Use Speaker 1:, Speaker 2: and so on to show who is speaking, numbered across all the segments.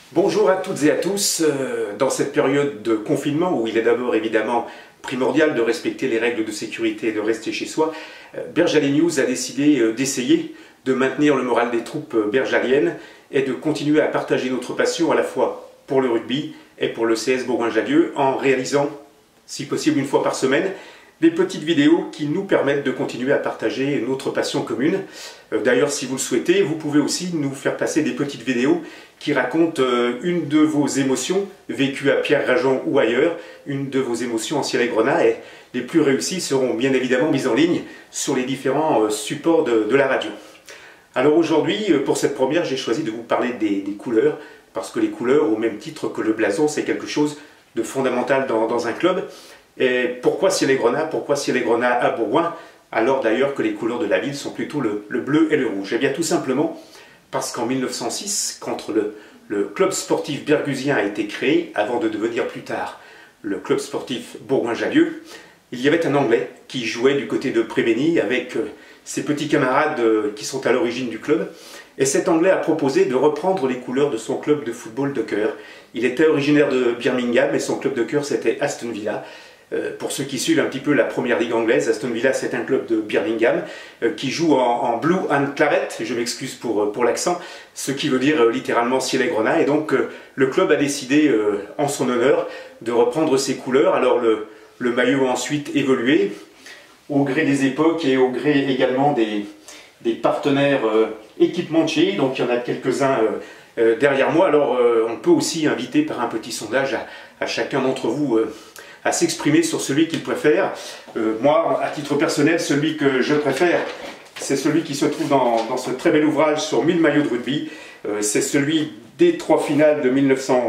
Speaker 1: Bonjour à toutes et à tous. Dans cette période de confinement où il est d'abord évidemment primordial de respecter les règles de sécurité et de rester chez soi, Berjalais News a décidé d'essayer de maintenir le moral des troupes berjaliennes et de continuer à partager notre passion à la fois pour le rugby et pour le CS Bourgoin-Jallieu en réalisant, si possible une fois par semaine, des petites vidéos qui nous permettent de continuer à partager notre passion commune. D'ailleurs, si vous le souhaitez, vous pouvez aussi nous faire passer des petites vidéos qui racontent une de vos émotions vécues à Pierre-Rajon ou ailleurs, une de vos émotions en ciel et grenat, et les plus réussies seront bien évidemment mises en ligne sur les différents supports de la radio. Alors aujourd'hui, pour cette première, j'ai choisi de vous parler des couleurs, parce que les couleurs, au même titre que le blason, c'est quelque chose de fondamental dans un club. Et pourquoi ciel et grenat? Pourquoi ciel et grenat à Bourgoin, alors d'ailleurs que les couleurs de la ville sont plutôt le bleu et le rouge? Eh bien tout simplement parce qu'en 1906, quand le club sportif bergusien a été créé, avant de devenir plus tard le club sportif Bourgoin-Jallieu, il y avait un Anglais qui jouait du côté de Préveny avec ses petits camarades qui sont à l'origine du club. Et cet Anglais a proposé de reprendre les couleurs de son club de football de cœur. Il était originaire de Birmingham et son club de cœur c'était Aston Villa. Pour ceux qui suivent un petit peu la première ligue anglaise, Aston Villa c'est un club de Birmingham qui joue en blue and claret, je m'excuse pour l'accent, ce qui veut dire littéralement ciel et grenat. Et donc le club a décidé en son honneur de reprendre ses couleurs. Alors le maillot a ensuite évolué au gré des époques et au gré également des partenaires équipementiers, donc il y en a quelques-uns derrière moi. Alors on peut aussi inviter par un petit sondage à chacun d'entre vous à s'exprimer sur celui qu'il préfère. Moi, à titre personnel, celui que je préfère, c'est celui qui se trouve dans ce très bel ouvrage sur 1000 maillots de rugby. C'est celui des 3 finales de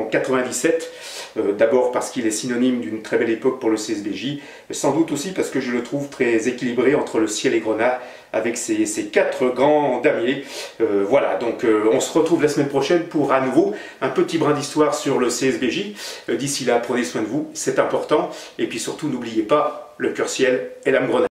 Speaker 1: 1997. D'abord parce qu'il est synonyme d'une très belle époque pour le CSBJ, sans doute aussi parce que je le trouve très équilibré entre le ciel et grenat avec ses 4 grands damiers. Voilà, donc on se retrouve la semaine prochaine pour à nouveau un petit brin d'histoire sur le CSBJ. D'ici là, prenez soin de vous, c'est important. Et puis surtout, n'oubliez pas, le cœur ciel et l'âme grenat.